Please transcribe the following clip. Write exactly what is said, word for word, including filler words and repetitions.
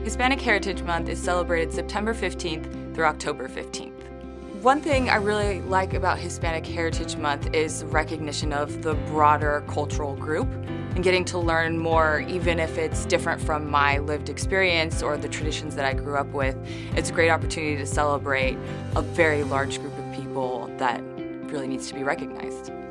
Hispanic Heritage Month is celebrated September fifteenth through October fifteenth. One thing I really like about Hispanic Heritage Month is recognition of the broader cultural group and getting to learn more, even if it's different from my lived experience or the traditions that I grew up with. It's a great opportunity to celebrate a very large group of people that really needs to be recognized.